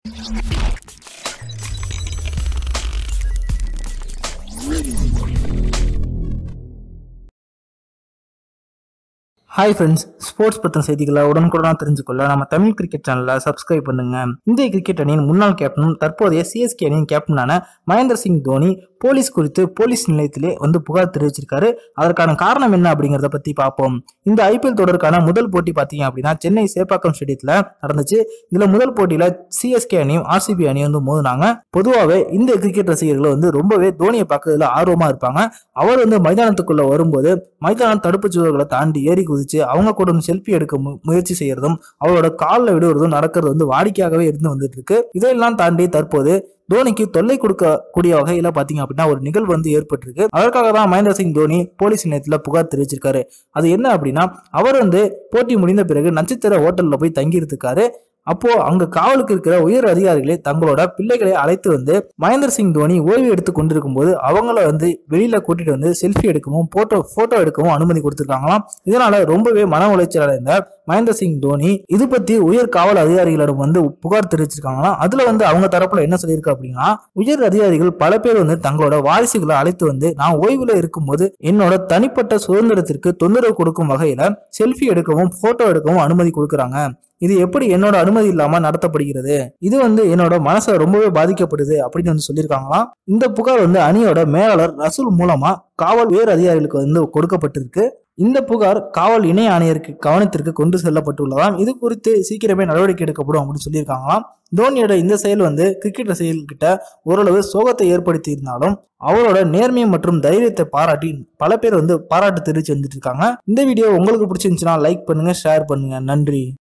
Hi friends, sports பற்றின செய்திகளை உடனுக்குடனாக தெரிஞ்சுக்கொள்ள நம்ம தமிழ் கிரிக்கெட் சேனலை சப்ஸ்கிரைப் பண்ணுங்க. இந்திய கிரிக்கெட் அணியின் முன்னாள் கேப்டனும் தற்போதைய சிஎஸ்கே அணியின் கேப்டனான மகேந்திர சிங் தோனி போலீஸ் குறித்து போலீஸ் நிலையத்திலே புகார் தெரிவிச்சிருக்காரு. அதற்கான காரணம் என்ன அப்படிங்கிறத பத்தி பார்ப்போம். இந்த ஐபிஎல் தொடருக்கான முதல் போட்டி பார்த்தீங்க அப்படின்னா சென்னை சேப்பாக்கம் ஸ்டேடியத்தில் நடந்துச்சு. இதுல முதல் போட்டியில சிஎஸ்கே அணியும் ஆர்சிபி அணியும் மோதினாங்க. பொதுவாகவே இந்த கிரிக்கெட் ரசிகர்கள் ரொம்பவே தோனியை பார்க்கறதுல ஆர்வமா இருப்பாங்க. அவர் மைதானத்துக்குள்ள வரும்போது மைதான தடுப்பு சுவர்களை தாண்டி ஏறி குதிச்சு அவங்க கூட செல்ஃபி எடுக்க முயற்சி செய்யறதும் அவரோட காலில் விடுவதும் நடக்கிறது வாடிக்கையாகவே இருந்து வந்துட்டு இருக்கு. இதெல்லாம் தாண்டி தற்போது தோனிக்கு தொல்லை கொடுக்கக்கூடிய வகையில பாத்தீங்க அப்படின்னா ஒரு நிகழ்வு ஏற்பட்டிருக்கு. அதற்காக தான் மகேந்திர சிங் தோனி போலீஸ் நிலையத்துல புகார் தெரிவிச்சிருக்காரு. அது என்ன அப்படின்னா, அவர் போட்டி முடிந்த பிறகு நட்சத்திர ஹோட்டல்ல போய் தங்கி இருக்காரு. அப்போ அங்க காவலுக்கு இருக்கிற உயர் அதிகாரிகளே தங்களோட பிள்ளைகளை அழைத்து மகேந்திர சிங் தோனி ஓய்வு எடுத்து கொண்டிருக்கும் போது அவங்கள வெளியில கூட்டிட்டு செல்ஃபி எடுக்கவும் போட்டோ எடுக்கவும் அனுமதி கொடுத்திருக்காங்களாம். இதனால ரொம்பவே மன உளைச்சல் அடைந்த மகேந்திர சிங் தோனி இது பத்தி உயர் காவல் அதிகாரிகளிடம் புகார் தெரிவிச்சிருக்காங்களாம். அதுல அவங்க தரப்புல என்ன சொல்லியிருக்கு அப்படின்னா, உயர் அதிகாரிகள் பல பேர் தங்களோட வாரிசுகளை அழைத்து நான் ஓய்வுல இருக்கும்போது என்னோட தனிப்பட்ட சுதந்திரத்திற்கு தொந்தரவு கொடுக்கும் வகையில செல்ஃபி எடுக்கவும் போட்டோ எடுக்கவும் அனுமதி கொடுக்கறாங்க. இது எப்படி என்னோட அனுமதி இல்லாம நடத்தப்படுகிறது? இது என்னோட மனசை ரொம்பவே பாதிக்கப்படுது அப்படின்னு சொல்லியிருக்காங்களாம். இந்த புகார் அணியோட மேலாளர் ரசூல் மூலமா காவல் உயர் அதிகாரிகளுக்கு கொடுக்கப்பட்டிருக்கு. இந்த புகார் காவல் இணை ஆணையருக்கு கவனத்திற்கு கொண்டு செல்லப்பட்டுள்ளதாம். இது குறித்து சீக்கிரமே நடவடிக்கை எடுக்கப்படும் அப்படின்னு சொல்லியிருக்காங்களாம். தோனியோட இந்த செயல் கிரிக்கெட் ரசிகர்கிட்ட ஓரளவு சோகத்தை ஏற்படுத்தி இருந்தாலும் அவரோட நேர்மை மற்றும் தைரியத்தை பாராட்டி பல பேர் பாராட்டு தெரிவிச்சு வந்துட்டு இருக்காங்க. இந்த வீடியோ உங்களுக்கு பிடிச்சிருந்துச்சுன்னா லைக் பண்ணுங்க, ஷேர் பண்ணுங்க. நன்றி.